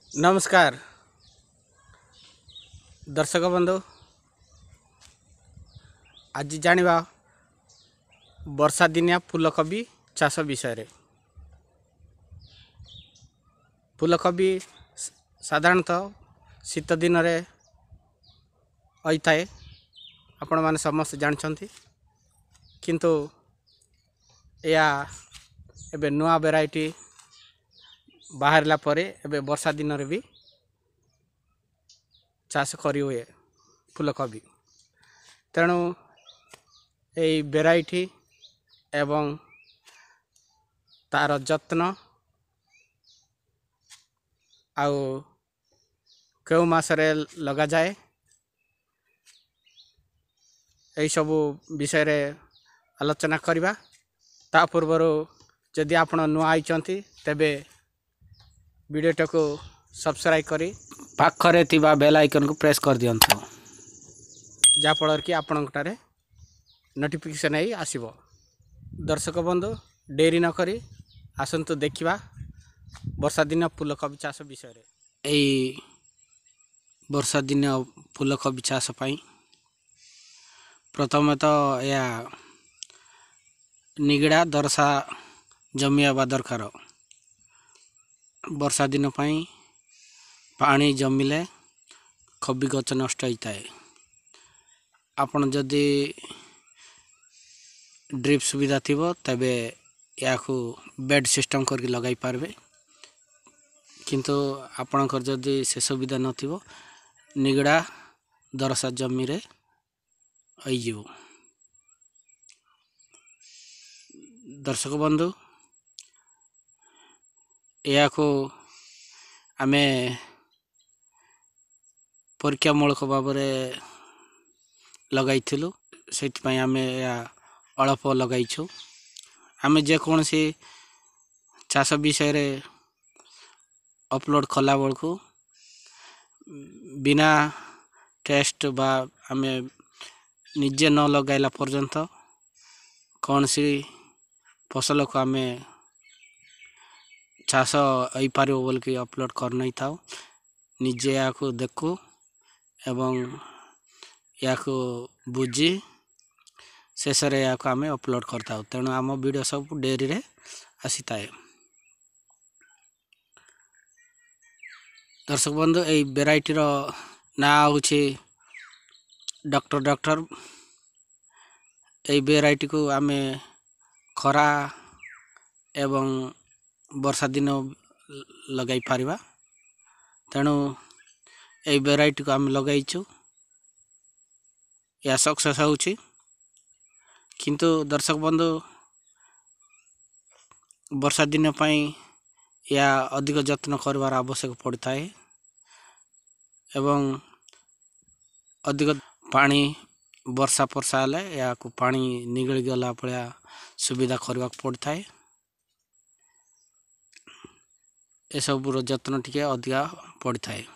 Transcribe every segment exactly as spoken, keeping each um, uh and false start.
नमस्कार दर्शक बंधु। आज जानिबा वर्षा दिनिया फूलकोबी चाष विषय। फूलकोबी साधारणतः शीत दिन में होता है, आपण माने समस्त जानछंती। किंतु या एबे नुआ वेराइटी बाहरला परे एबे वर्षा दिन रे भी चाष करी हुए फूलकोबी। तेणु यही वेराइटी एवं तार जत्न आउ केउ मासरे लगा जाए यही सबु विषय रे आलोचना करिबा। ता पूर्व जदि आपण नुआ आइचंती तेबे वीडियो को सब्सक्राइब करी पाखरे थिबा बेल आइकन को प्रेस कर दियंतु, जा फल कि आपणटारे नोटिफिकेशन आई आसीबो। दर्शक बंधु डेरी न करी आसंतु देखिबा वर्षा दिन फूलकोबी चाष विषय रे। एई वर्षा दिन फूलकोबी चाष पाई प्रथम तो या निगड़ा दरसा जमी आवा दरकार। वर्षा दिन पाई पानी जमिले कोबी गच नष्ट होता है। आपण जदि ड्रिप सुविधा थिबो तबे या बेड सिस्टम करके लगाई पारबे। किंतु आपणकर जदि से सुविधा नथिबो निगड़ा दरसा जमी रे आइजिवो। दर्शक बंधु या आमे परीक्षामूलक भाव लगाई से आमे या अल्प लगाइछु। आमे जेकोसी चाष विषय रे अपलोड कला बेलू बिना टेस्ट बा आमे निजे न लगाइला पर्यंत कौन सी फसल को आमे चाष आई पार बोल के अपलोड कर नहीं था। निजे या देखू एवं या बुझी शेष या आम अपलोड करता। तेणु आम वीडियो सब डेरी रे आसी थाए। दर्शक बंधु यही वेराइटी रो ना हूँ डॉक्टर डॉक्टर। यही वेराइटी को आम खरा एवं वर्षा दिन लगाई पारिबा। तेणु यही वेराइटी को आम लगाइछु या सक्सेस होउछि। किंतु दर्शक बंधु वर्षा दिन पाई या अधिक जत्न करवार आवश्यक पड़ता है एवं अधिक पानी वर्षा परसा हेले या को पानी निगल गला पड़ा सुविधा करवा पड़ता है। ए सबुर जत्न टिके अधिका पड़ता है।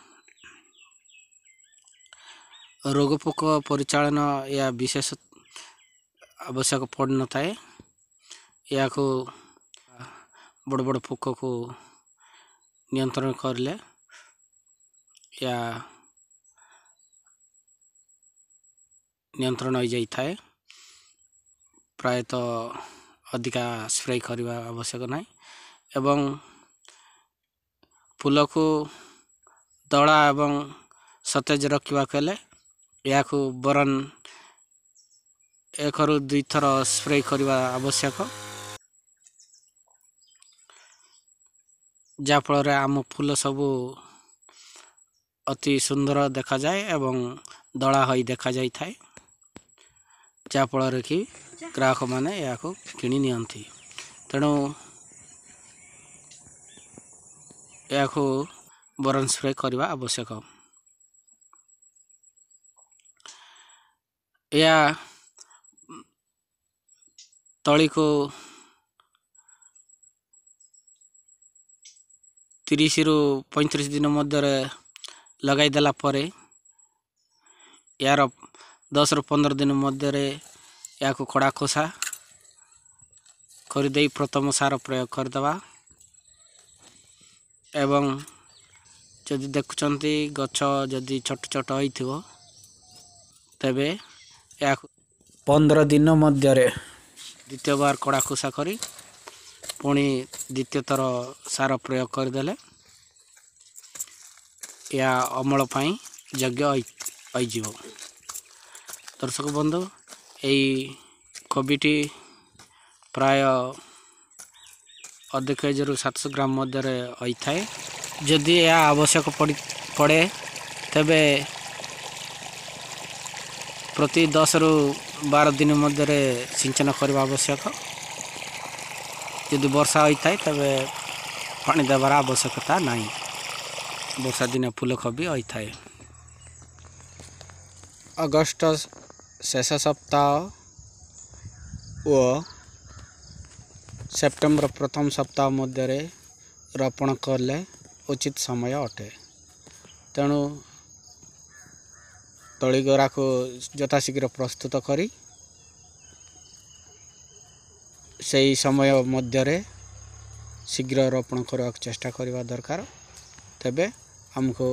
रोग पोक परिचालन या विशेष आवश्यक पड़ न थाए। या को बड़ बड़ पोक को नियंत्रण करले या नियंत्रण हो जाई थाए। प्रायतः अधिका स्प्रे करवा आवश्यक नहीं एवं फूल को दड़ा एवं सतेज रखा कले या बरन एक रु दुई थर स्प्रे करवा आवश्यक। जा फल आम फूल सबू अति सुंदर देखा जाए एवं दड़ा होई देखा जाई थाए। जा फल कि ग्राहक माने या किणी नियंती। तेणु या बरन स्प्रे करवा आवश्यक। या तली को तीस रु पैंतीस दिन मध्य लगाई देला परे यार दस रु पंद्रह दिन मध्य या खड़ा खोसा करदे प्रथम सार प्रयोग करदवा एवं जदि देखुंट गछ जदि छोट छोट हो तेबे या पंद्रह दिन मध्य द्वितीय बार कड़ा खुसा करी पुणी द्वितीय थर सार प्रयोग करदेले या अमल पाई योग्य होइजिवो। दर्शक बंधु यही कोबीटी प्राय अध केजी रु सात सौ ग्राम मध्य होता है। जदि यह आवश्यक पड़े तेबे प्रति दस रु बारह दिन मध्य सिंचन करने आवश्यक। यदि वर्षा होता है तेबे पानी देवार आवश्यकता नहीं। वर्षा दिन फूलकोबी होता है। अगस्त शेष सप्ताह व सेप्टेम्बर प्रथम सप्ताह मध्य रोपण कले उचित समय अटे। तेणु तलीगरा को यथाशीघ्र प्रस्तुत करी सही समय मध्य शीघ्र रोपण करने चेष्टा करवा दरकार। तेबे हमको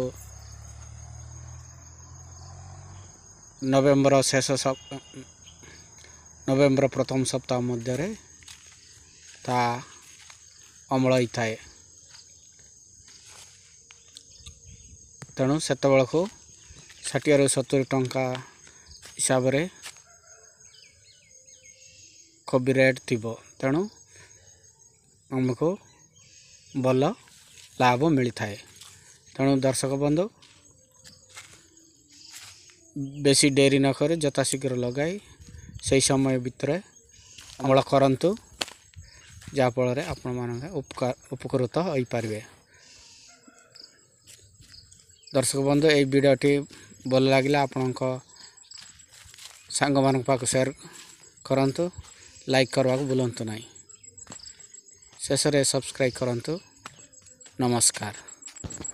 नवेम्बर शेष नवेम्बर प्रथम सप्ताह मध्य ता अमल होता है। तेणु सेत को षाठी रु सत्तरी टंका हिसाब रे कोबी रेट थी। तेणु हमको भल लाभ मिलता है। तेणु दर्शक बंधु बेसी डेरी न करे यथाशीघ्र लगाई सही समय भितर अमल करंतु जाफल आपण मान उपकृत हो पारे। दर्शक बंधु ये वीडियोटी भल लगे आपण सांग मान पाक शेयर करंतु लाइक करने को भूलंतु नहीं। शेष रे सब्सक्राइब करंतु। नमस्कार।